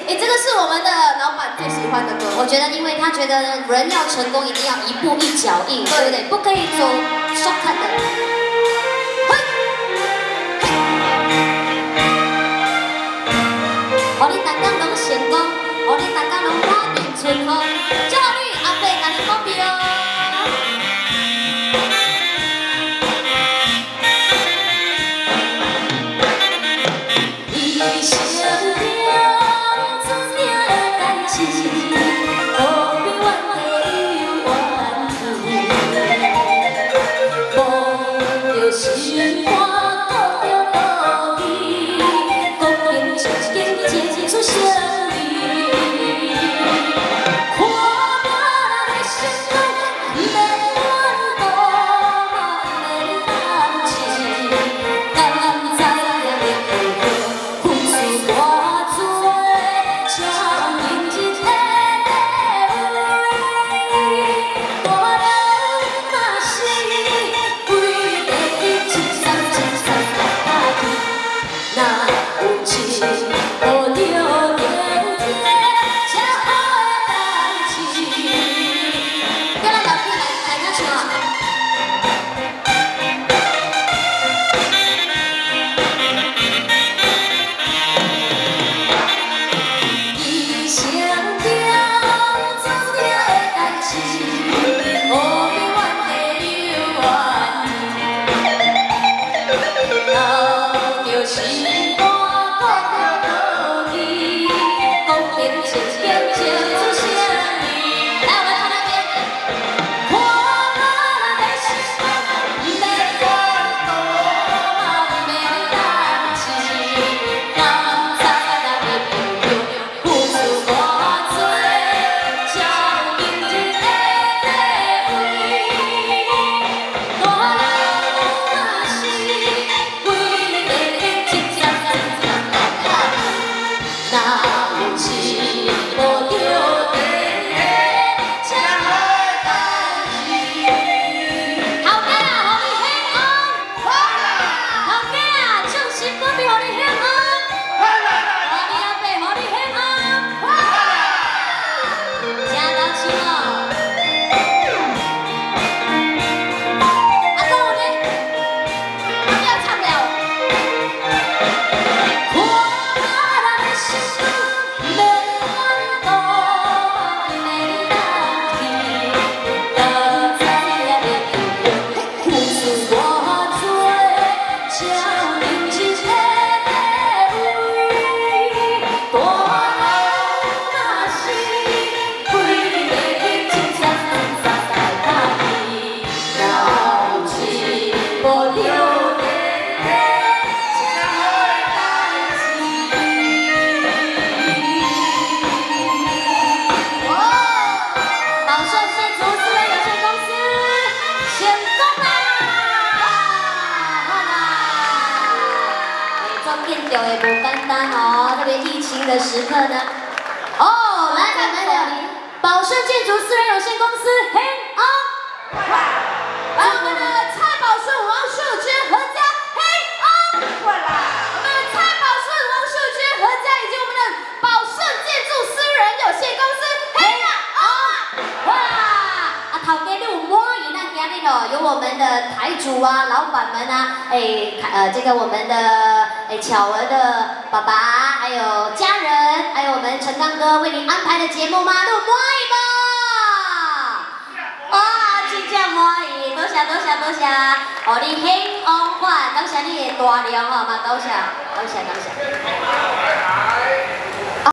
这个是我们的老板最喜欢的歌。我觉得，因为他觉得人要成功，一定要一步一脚印，对不对？不可以走shortcut的。嘿，我你大家拢成功，我你大家拢花面春风，祝你后辈甲你保庇哦。 见到的不简单哦，特别疫情的时刻呢。哦，来我们的宝盛建筑私人有限公司黑昂，来我们的蔡宝顺、王秀娟合家黑昂，我们的蔡宝顺、王秀娟合家以及我们的宝盛建筑私人有限公司黑昂，哇！啊，头家你有满意咱今日哦，有我们的台主啊、老板们啊，这个我们的巧儿的爸爸，还有家人，还有我们陈刚哥为您安排的节目吗？你有满意不？哇，真正满意，多谢多谢多谢，哦，你兴旺款，感谢你的大量哦，嘛，多谢多谢多谢。